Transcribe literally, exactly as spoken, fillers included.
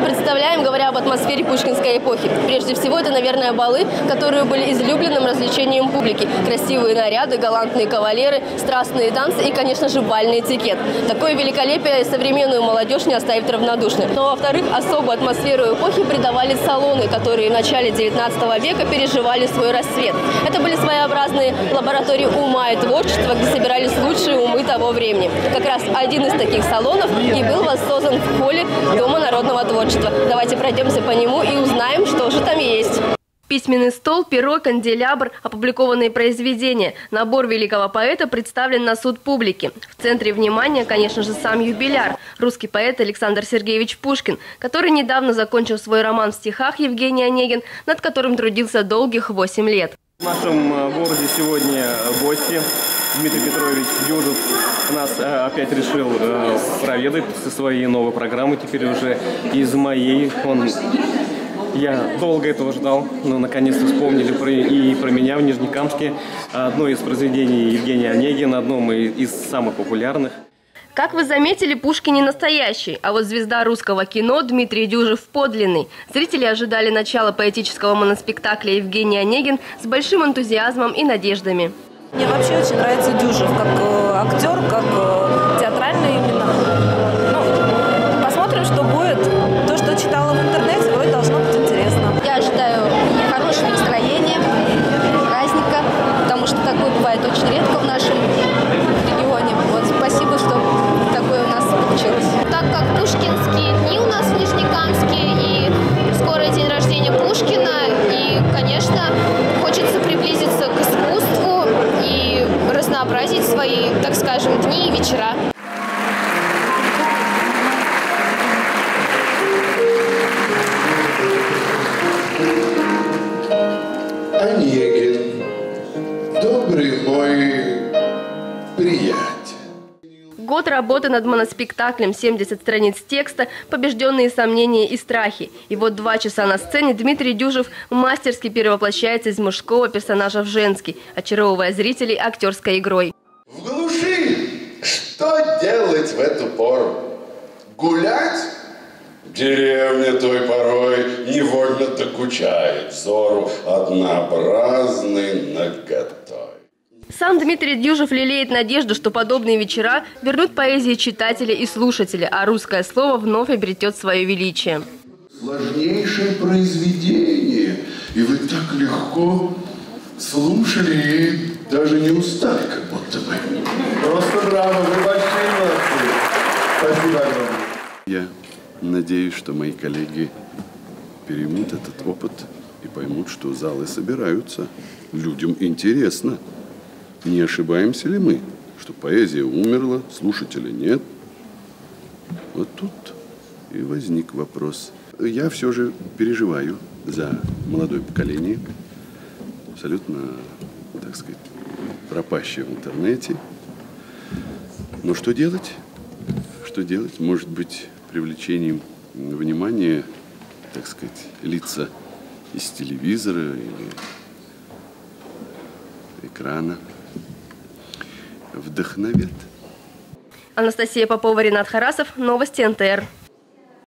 мы представляем, говоря об атмосфере пушкинской эпохи? Прежде всего, это, наверное, балы, которые были излюбленным развлечением публики. Красивые наряды, галантные кавалеры, страстные танцы и, конечно же, бальный этикет. Такое великолепие современную молодежь не оставит равнодушной. Но, во-вторых, особую атмосферу эпохи придавали салоны, которые в начале девятнадцатого века переживали свой расцвет. Это были своеобразные лаборатории ума и творчества, где собирались лучшие умы того времени. Как раз один из таких салонов и был воссоздан в холле Дома народного творчества. Давайте пройдемся по нему и узнаем, что же там есть. Письменный стол, перо, канделябр, опубликованные произведения. Набор великого поэта представлен на суд публики. В центре внимания, конечно же, сам юбиляр. Русский поэт Александр Сергеевич Пушкин, который недавно закончил свой роман в стихах «Евгений Онегин», над которым трудился долгих восемь лет. В нашем городе сегодня гости. Дмитрий Петрович Дюжев нас опять решил проведать со своей новой программы, теперь уже из моей. Он... Я долго этого ждал, но наконец-то вспомнили про, и про меня в Нижнекамске. Одно из произведений Евгения Онегина, одном из самых популярных. Как вы заметили, Пушкин не настоящий, а вот звезда русского кино Дмитрий Дюжев подлинный. Зрители ожидали начала поэтического моноспектакля «Евгений Онегин» с большим энтузиазмом и надеждами. Мне вообще очень нравится Дюжев как э, актер, как э, театральный именно. Ну, посмотрим, что будет. То, что читала в интернете, вроде должно быть интересно. Я ожидаю хорошего настроения, праздника, потому что такое бывает очень редко в нашем регионе. Вот, спасибо, что такое у нас получилось. Так как пушкинские дни у нас в Нижнекамске, и скоро день рождения Пушкина, и, конечно, хочется приблизиться к искусству и разнообразить свои, так скажем, дни и вечера. Онегин, добрый мой приятель. Год работы над моноспектаклем, семьдесят страниц текста, побежденные сомнения и страхи. И вот два часа на сцене Дмитрий Дюжев мастерски перевоплощается из мужского персонажа в женский, очаровывая зрителей актерской игрой. В глуши что делать в эту пору? Гулять? Деревня той порой невольно докучает взору однообразной наготой. Сам Дмитрий Дюжев лелеет надежду, что подобные вечера вернут поэзии читателя и слушателя, а русское слово вновь обретет свое величие. Сложнейшее произведение, и вы так легко слушали и даже не устали, как будто бы. Просто браво, вы большие молодцы. Спасибо огромное. Я надеюсь, что мои коллеги переймут этот опыт и поймут, что залы собираются. Людям интересно. Не ошибаемся ли мы, что поэзия умерла, слушателя нет? Вот тут и возник вопрос. Я все же переживаю за молодое поколение, абсолютно, так сказать, пропащее в интернете. Но что делать? Что делать? Может быть, привлечением внимания, так сказать, лица из телевизора или экрана вдохновят. Анастасия Попова, Ренат Харасов. Новости эн тэ эр.